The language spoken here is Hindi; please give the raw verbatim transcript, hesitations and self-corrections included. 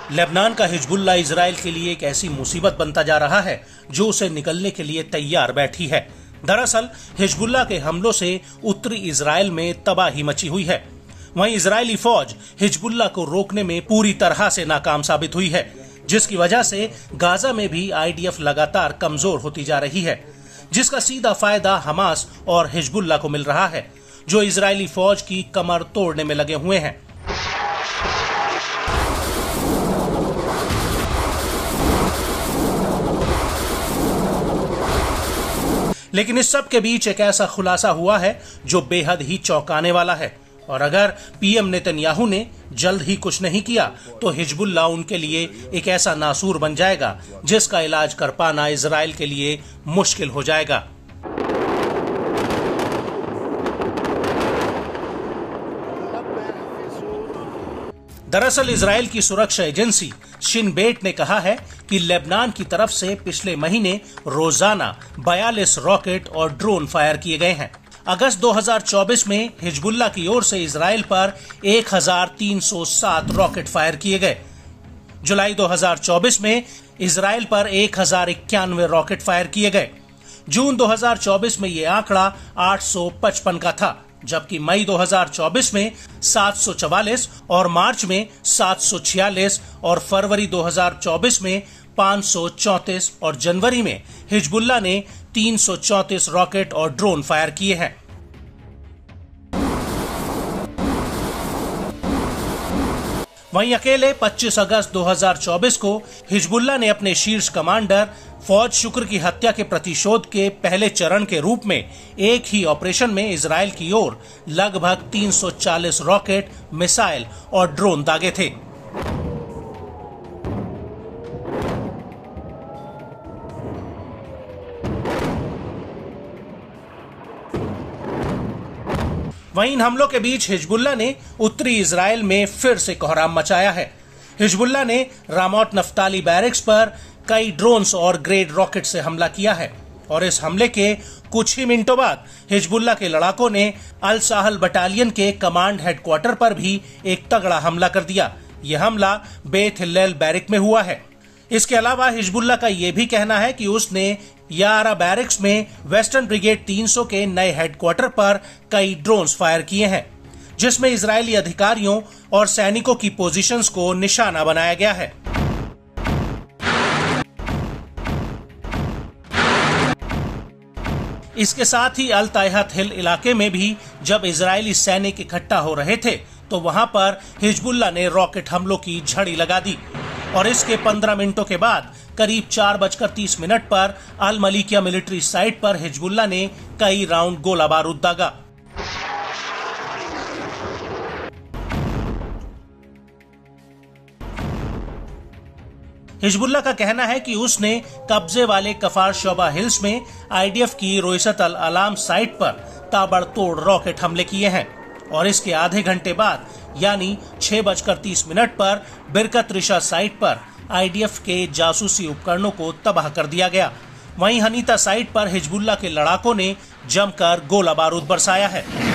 लेबनान का हिजबुल्लाह इजराइल के लिए एक ऐसी मुसीबत बनता जा रहा है जो उसे निकलने के लिए तैयार बैठी है। दरअसल हिजबुल्लाह के हमलों से उत्तरी इजराइल में तबाही मची हुई है। वहीं इजरायली फौज हिजबुल्लाह को रोकने में पूरी तरह से नाकाम साबित हुई है, जिसकी वजह से गाजा में भी आई डी एफ लगातार कमजोर होती जा रही है, जिसका सीधा फायदा हमास और हिजबुल्लाह को मिल रहा है, जो इजरायली फौज की कमर तोड़ने में लगे हुए हैं। लेकिन इस सब के बीच एक ऐसा खुलासा हुआ है जो बेहद ही चौंकाने वाला है, और अगर पी एम नेतन्याहू ने जल्द ही कुछ नहीं किया तो हिजबुल्लाह उनके लिए एक ऐसा नासूर बन जाएगा जिसका इलाज कर पाना इजराइल के लिए मुश्किल हो जाएगा। दरअसल इजराइल की सुरक्षा एजेंसी शिन बेट ने कहा है कि लेबनान की तरफ से पिछले महीने रोजाना बयालीस रॉकेट और ड्रोन फायर किए गए हैं। अगस्त दो हज़ार चौबीस में हिजबुल्लाह की ओर से इजराइल पर एक हज़ार तीन सौ सात रॉकेट फायर किए गए। जुलाई दो हज़ार चौबीस में इजराइल पर एक हज़ार इक्यानवे रॉकेट फायर किए गए। जून दो हज़ार चौबीस में ये आंकड़ा आठ सौ पचपन का था, जबकि मई दो हज़ार चौबीस में सात सौ चवालीस और मार्च में सात सौ छियालीस और फरवरी दो हज़ार चौबीस में पाँच सौ चौंतीस और जनवरी में हिजबुल्लाह ने तीन सौ चौंतीस रॉकेट और ड्रोन फायर किए हैं। वहीं अकेले पच्चीस अगस्त दो हज़ार चौबीस को हिजबुल्लाह ने अपने शीर्ष कमांडर फौज शुक्र की हत्या के प्रतिशोध के पहले चरण के रूप में एक ही ऑपरेशन में इजराइल की ओर लगभग तीन सौ चालीस रॉकेट, मिसाइल और ड्रोन दागे थे। वहीं इन हमलों के बीच हिजबुल्लाह ने उत्तरी इजराइल में फिर से कोहराम मचाया है। हिजबुल्लाह ने रामोत नफ्ताली बैरक्स पर कई ड्रोन्स और ग्रेड रॉकेट से हमला किया है, और इस हमले के कुछ ही मिनटों बाद हिजबुल्लाह के लड़ाकों ने अल साहल बटालियन के कमांड हेडक्वार्टर पर भी एक तगड़ा हमला कर दिया। यह हमला बेत हिल्लेल बैरक में हुआ है। इसके अलावा हिजबुल्लाह का यह भी कहना है कि उसने यारा बैरक्स में वेस्टर्न ब्रिगेड तीन सौ के नए हेडक्वार्टर पर कई ड्रोन्स फायर किए हैं, जिसमें इजरायली अधिकारियों और सैनिकों की पोजीशंस को निशाना बनाया गया है। इसके साथ ही अल तायहत हिल इलाके में भी जब इजरायली सैनिक इकट्ठा हो रहे थे तो वहां पर हिजबुल्लाह ने रॉकेट हमलों की झड़ी लगा दी, और इसके पंद्रह मिनटों के बाद करीब चार बजकर तीस मिनट पर अल मलिकिया मिलिट्री साइट पर हिजबुल्लाह ने कई राउंड गोला बारूद दागा। हिजबुल्लाह का कहना है कि उसने कब्जे वाले कफार शोबा हिल्स में आई डी एफ की रोइसत अल अलाम साइट पर ताबड़तोड़ रॉकेट हमले किए हैं, और इसके आधे घंटे बाद यानी छह बजकर तीस मिनट पर बिरकत रिशा साइट पर आई डी एफ के जासूसी उपकरणों को तबाह कर दिया गया। वहीं हनीता साइट पर हिजबुल्लाह के लड़ाकों ने जमकर गोला बारूद बरसाया है।